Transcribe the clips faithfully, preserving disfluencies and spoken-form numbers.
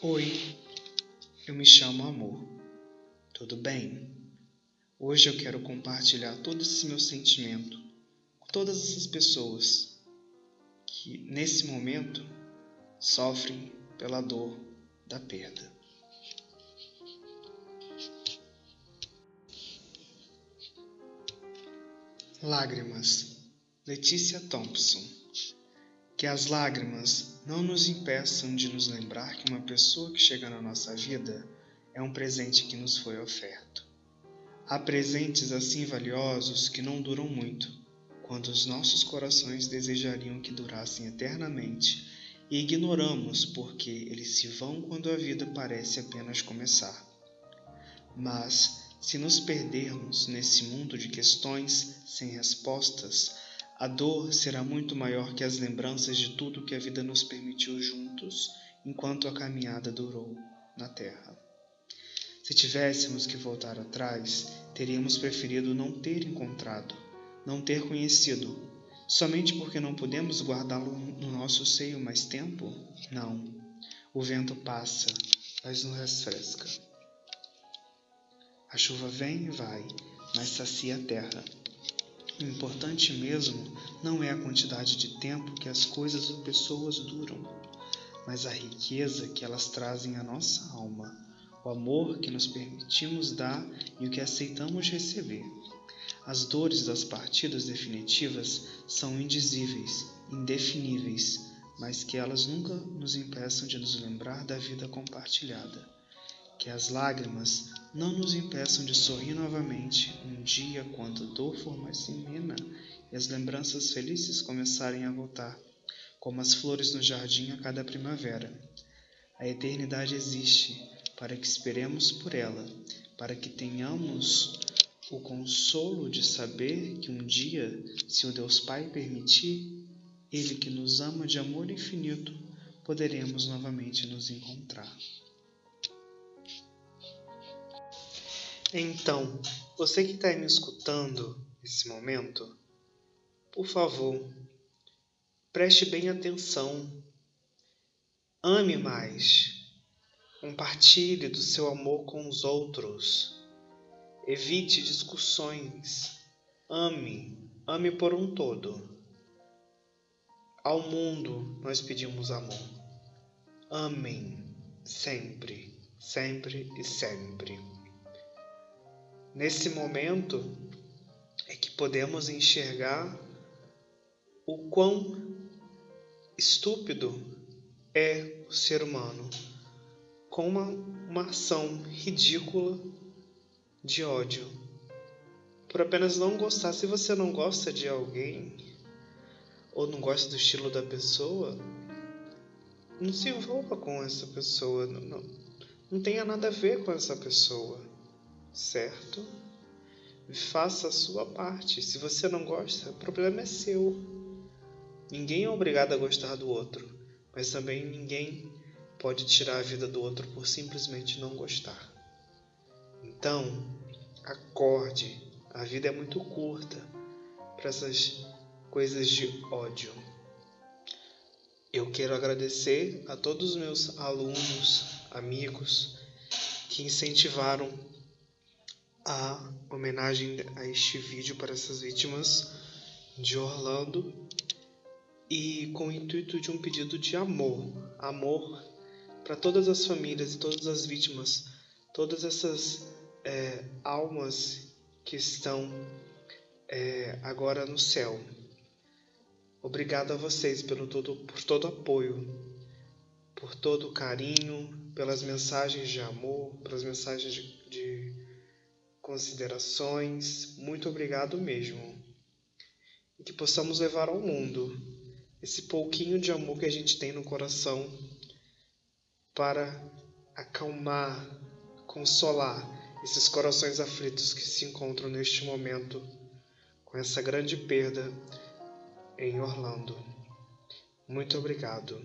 Oi, eu me chamo Amor. Tudo bem? Hoje eu quero compartilhar todo esse meu sentimento com todas essas pessoas que, nesse momento, sofrem pela dor da perda. Lágrimas, Letícia Thompson. Que as lágrimas não nos impeçam de nos lembrar que uma pessoa que chega na nossa vida é um presente que nos foi oferto. Há presentes assim valiosos que não duram muito, quando os nossos corações desejariam que durassem eternamente e ignoramos porque eles se vão quando a vida parece apenas começar. Mas, se nos perdermos nesse mundo de questões sem respostas, a dor será muito maior que as lembranças de tudo que a vida nos permitiu juntos enquanto a caminhada durou na Terra. Se tivéssemos que voltar atrás, teríamos preferido não ter encontrado, não ter conhecido, somente porque não podemos guardá-lo no nosso seio mais tempo? Não. O vento passa, mas nos refresca. A chuva vem e vai, mas sacia a terra. O importante mesmo não é a quantidade de tempo que as coisas ou pessoas duram, mas a riqueza que elas trazem à nossa alma, o amor que nos permitimos dar e o que aceitamos receber. As dores das partidas definitivas são indizíveis, indefiníveis, mas que elas nunca nos impeçam de nos lembrar da vida compartilhada. Que as lágrimas não nos impeçam de sorrir novamente um dia quando a dor for mais amena e as lembranças felizes começarem a voltar, como as flores no jardim a cada primavera. A eternidade existe para que esperemos por ela, para que tenhamos o consolo de saber que um dia, se o Deus Pai permitir, Ele que nos ama de amor infinito, poderemos novamente nos encontrar. Então, você que está me escutando nesse momento, por favor, preste bem atenção, ame mais, compartilhe do seu amor com os outros, evite discussões, ame, ame por um todo. Ao mundo nós pedimos amor, amem sempre, sempre e sempre. Nesse momento é que podemos enxergar o quão estúpido é o ser humano, com uma, uma ação ridícula de ódio, por apenas não gostar. Se você não gosta de alguém, ou não gosta do estilo da pessoa, não se envolva com essa pessoa, não, não, não tenha nada a ver com essa pessoa. Certo? Faça a sua parte. Se você não gosta, o problema é seu. Ninguém é obrigado a gostar do outro, mas também ninguém pode tirar a vida do outro por simplesmente não gostar. Então, acorde. A vida é muito curta para essas coisas de ódio. Eu quero agradecer a todos os meus alunos, amigos, que incentivaram a homenagem a este vídeo para essas vítimas de Orlando e com o intuito de um pedido de amor, amor para todas as famílias e todas as vítimas, todas essas é, almas que estão é, agora no céu. Obrigado a vocês pelo todo, por todo o apoio, por todo o carinho, pelas mensagens de amor, pelas mensagens de, de considerações. Muito obrigado mesmo. E que possamos levar ao mundo esse pouquinho de amor que a gente tem no coração para acalmar, consolar esses corações aflitos que se encontram neste momento com essa grande perda em Orlando. Muito obrigado.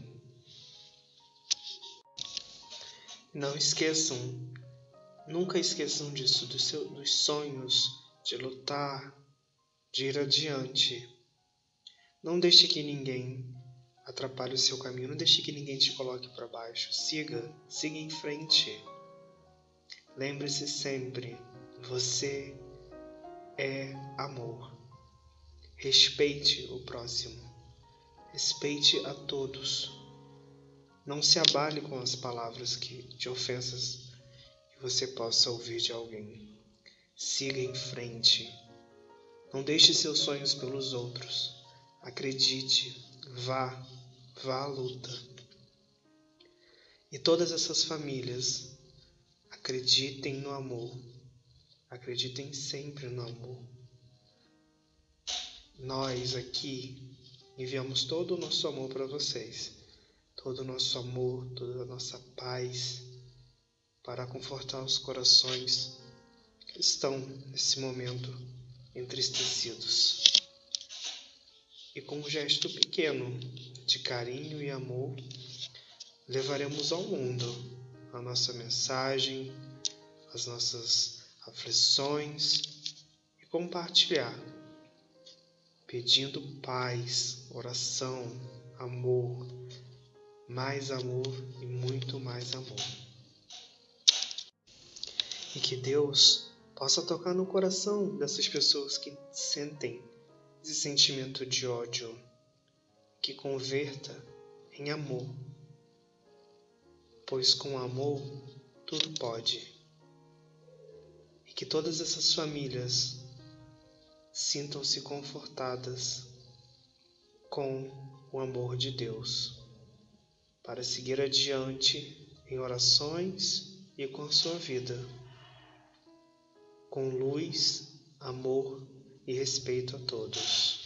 Não esqueçam, nunca esqueçam disso, do seu, dos sonhos, de lutar, de ir adiante. Não deixe que ninguém atrapalhe o seu caminho. Não deixe que ninguém te coloque para baixo. Siga, siga em frente. Lembre-se sempre, você é amor. Respeite o próximo. Respeite a todos. Não se abale com as palavras que, de ofensas que você possa ouvir de alguém. Siga em frente. Não deixe seus sonhos pelos outros. Acredite. Vá. Vá à luta. E todas essas famílias, acreditem no amor. Acreditem sempre no amor. Nós aqui enviamos todo o nosso amor para vocês. Todo o nosso amor, toda a nossa paz, para confortar os corações que estão nesse momento entristecidos. E com um gesto pequeno de carinho e amor, levaremos ao mundo a nossa mensagem, as nossas aflições e compartilhar, pedindo paz, oração, amor, mais amor e muito mais amor. E que Deus possa tocar no coração dessas pessoas que sentem esse sentimento de ódio, que converta em amor, pois com amor tudo pode. E que todas essas famílias sintam-se confortadas com o amor de Deus, para seguir adiante em orações e com a sua vida, com luz, amor e respeito a todos.